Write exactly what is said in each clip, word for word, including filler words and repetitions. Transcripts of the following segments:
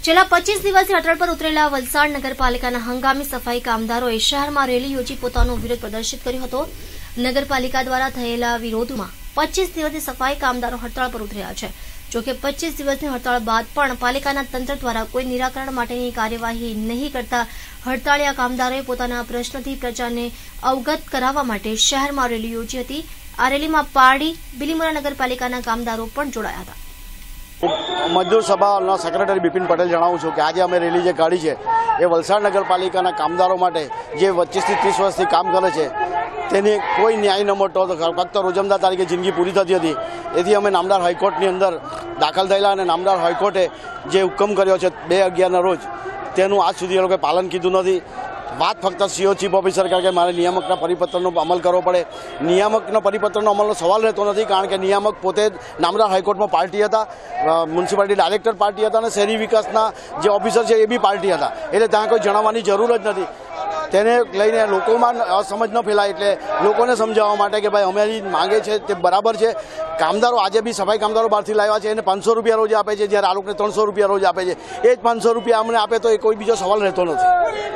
છેલ્લા પચીસ દિવસથી હડતાળ પર ઉતરેલા વલસાડ નગરપાલિકાના હંગામી સફાઈ કામદારોએ શહેરમાં રેલી યોજી પોતાનો વિરોધ પ્રદર્શિત કર્યો હતો। નગરપાલિકા દ્વારા થયેલા વિરોધમાં પચીસ દિવસથી સફાઈ કામદારો હડતાળ પર ઉતર્યા છે। જોકે પચીસ દિવસની હડતાળ બાદ પણ પાલિકાના તંત્ર દ્વારા કોઈ નિરાકરણ માટેની કાર્યવાહી નહીં કરતા હડતાળિયા કામદારોએ પોતાના પ્રશ્નોથી પ્રજાને અવગત કરાવવા માટે શહેરમાં રેલી યોજી હતી। આ રેલીમાં પારડી બિલીમોરા નગરપાલિકાના કામદારો પણ જોડાયા હતા। મજદૂર સભાના સેક્રેટરી બિપિન પટેલ જણાવું છું કે આજે અમે રેલી જે કાઢી છે એ વલસાડ નગરપાલિકાના કામદારો માટે જે પચીસથી ત્રીસ વર્ષથી કામ કરે છે તેને કોઈ ન્યાય ન મળતો હતો। ફક્ત રોજમદાર તારીખે જિંદગી પૂરી થતી હતી। એથી અમે નામદાર હાઈકોર્ટની અંદર દાખલ થયેલા અને નામદાર હાઈકોર્ટે જે હુકમ કર્યો છે બે અગિયારના રોજ તેનું આજ સુધી એ લોકોએ પાલન કીધું નથી। વાત ફક્ત સીઓ ચીફ ઓફિસર કારણ કે મારે નિયામકના પરિપત્રનો અમલ કરવો પડે। નિયામકના પરિપત્રનો અમલનો સવાલ રહેતો નથી કારણ કે નિયામક પોતે નામદાર હાઈકોર્ટમાં પાર્ટી હતા, મ્યુનિસિપાલિટી ડાયરેક્ટર પાર્ટી હતા અને શહેરી વિકાસના જે ઓફિસર છે એ બી પાર્ટી હતા। એટલે ત્યાં કોઈ જણાવવાની જરૂર જ નથી। તેને લઈને લોકોમાં અસમજ ન ફેલાય એટલે લોકોને સમજાવવા માટે કે ભાઈ અમારી માંગે છે તે બરાબર છે। કામદારો આજે બી સફાઈ કામદારો બહારથી લાવ્યા છે એને પાંચસો રૂપિયા રોજ આપે છે, જ્યારે આ લોકોને ત્રણસો રૂપિયા રોજ આપે છે। એ જ પાંચસો રૂપિયા અમને આપે તો એ કોઈ બીજો સવાલ રહેતો નથી।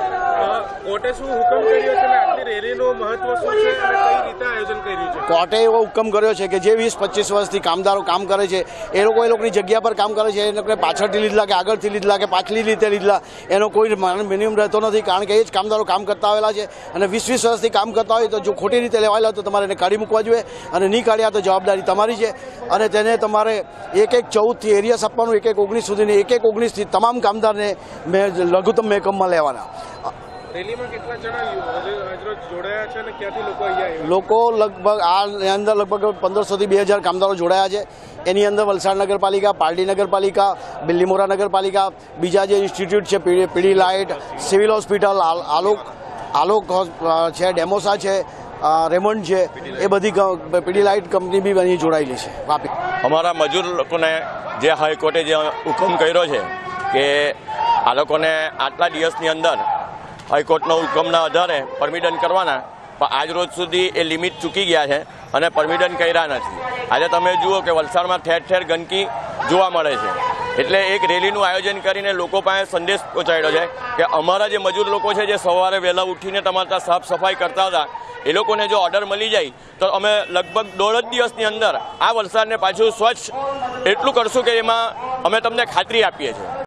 કોર્ટે શું હુકમ કર્યો છે અને આજની રેલીનું મહત્વ શું છે અને કઈ રીતે આયોજન કર્યું છે? કોર્ટે એવો હુકમ કર્યો છે કે જે વીસ પચીસ વર્ષથી કામદારો કામ કરે છે એ લોકો એ લોકોની જગ્યા પર કામ કરે છે, એ લોકોને પાછળથી લીધેલા કે આગળથી લીધેલા કે પાછલી રીતે લીધેલા એનો કોઈ મિનિમમ રહેતો નથી કારણ કે એ જ કામદારો કામ કરતા આવેલા છે અને વીસ વીસ વર્ષથી કામ કરતા હોય તો જો ખોટી રીતે લેવાયેલા તો તમારે એને કાઢી મૂકવા જોઈએ અને નહીં કાઢ્યા તો જવાબદારી તમારી છે અને તેને તમારે એક એક ચૌદથી એરિયસ આપવાનું, એક એક ઓગણીસ સુધીની એક એક ઓગણીસથી તમામ કામદારને લઘુત્તમ મહેકમમાં લેવાના। રેલીમાં કેટલા જણા જોડાયા છે અને ક્યાંથી લોકો અહીંયા લોકો લગભગ આ અંદર લગભગ પંદરસોથી બે હજાર કામદારો જોડાયા છે। એની અંદર વલસાડ નગરપાલિકા, પારડી નગરપાલિકા, બિલીમોરા નગરપાલિકા, બીજા જે ઇન્સ્ટિટ્યૂટ છે પીડી લાઇટ, સિવિલ હોસ્પિટલ, આલોક આલોક છે, ડેમોસા છે, રેમન્ડ છે, એ બધી પીડી લાઇટ કંપની બી અહીં જોડાયેલી છે। વાપી અમારા મજૂર લોકોને જે હાઈકોર્ટે જે હુકમ કર્યો છે કે આ લોકોને આટલા દિવસની અંદર હાઈકોર્ટનો હુકમના આધારે પરમિશન કરવાના, પણ આજ રોજ સુધી એ લિમિટ ચૂકી ગયા છે અને પરમિશન કર્યા નથી। આજે તમે જુઓ કે વલસાડમાં ઠેર ઠેર ગંદકી જોવા મળે છે, એટલે એક રેલીનું આયોજન કરીને લોકો પાસે સંદેશ પહોંચાડ્યો છે કે અમારા જે મજૂર લોકો છે જે સવારે વહેલા ઉઠીને તમારા ત્યાં સાફ સફાઈ કરતા હતા એ લોકોને જો ઓર્ડર મળી જાય તો અમે લગભગ દોઢ જ દિવસની અંદર આ વલસાડને પાછું સ્વચ્છ એટલું કરશું કે એમાં અમે તમને ખાતરી આપીએ છીએ।